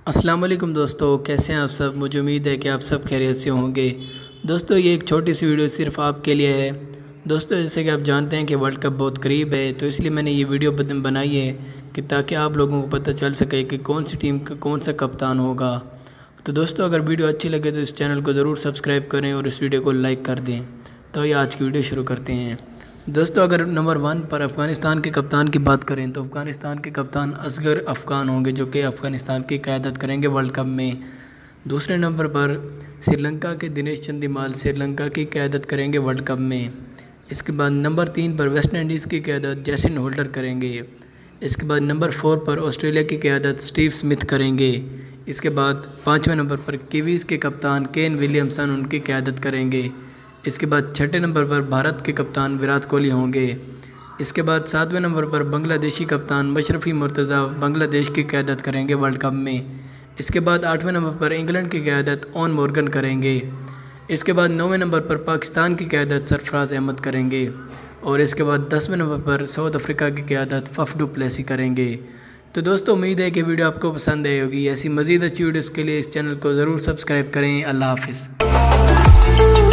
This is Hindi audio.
अस्सलाम वालेकुम दोस्तों, कैसे हैं आप सब। मुझे उम्मीद है कि आप सब खैरियत से होंगे। दोस्तों ये एक छोटी सी वीडियो सिर्फ आपके लिए है। दोस्तों जैसे कि आप जानते हैं कि वर्ल्ड कप बहुत करीब है, तो इसलिए मैंने ये वीडियो बनाई है कि ताकि आप लोगों को पता चल सके कि कौन सी टीम का कौन सा कप्तान होगा। तो दोस्तों अगर वीडियो अच्छी लगे तो इस चैनल को ज़रूर सब्सक्राइब करें और इस वीडियो को लाइक कर दें। तो ये आज की वीडियो शुरू करते हैं। दोस्तों अगर नंबर 1 पर अफ़गानिस्तान के कप्तान की बात करें तो अफ़गानिस्तान के कप्तान असगर अफ़गान होंगे, जो कि अफ़गानिस्तान की क़यादत करेंगे वर्ल्ड कप में। दूसरे नंबर पर श्रीलंका के दिनेश चंदीमाल श्रीलंका की क़यादत करेंगे वर्ल्ड कप में। इसके बाद नंबर 3 पर वेस्ट इंडीज़ की क़यादत जैसन होल्डर करेंगे। इसके बाद नंबर 4 पर ऑस्ट्रेलिया की क़यादत स्टीव स्मिथ करेंगे। इसके बाद 5वें नंबर पर कीवीज़ के कप्तान केन विलियमसन उनकी क़यादत करेंगे। इसके बाद 6ठे नंबर पर भारत के कप्तान विराट कोहली होंगे। इसके बाद 7वें नंबर पर बांग्लादेशी कप्तान मशरफ़ी मुर्तज़ा बांग्लादेश की क़यादत करेंगे वर्ल्ड कप में। इसके बाद 8वें नंबर पर इंग्लैंड की क़यादत ओन मॉर्गन करेंगे। इसके बाद 9वें नंबर पर पाकिस्तान की क़यादत सरफराज अहमद करेंगे। और इसके बाद 10वें नंबर पर साउथ अफ्रीका की क़यादत फफ डू प्लेसी करेंगे। तो दोस्तों उम्मीद है कि वीडियो आपको पसंद आई होगी। ऐसी मज़ीद अच्छी वीडियोज़ के लिए इस चैनल को ज़रूर सब्सक्राइब करें। अल्लाह हाफ़िज़।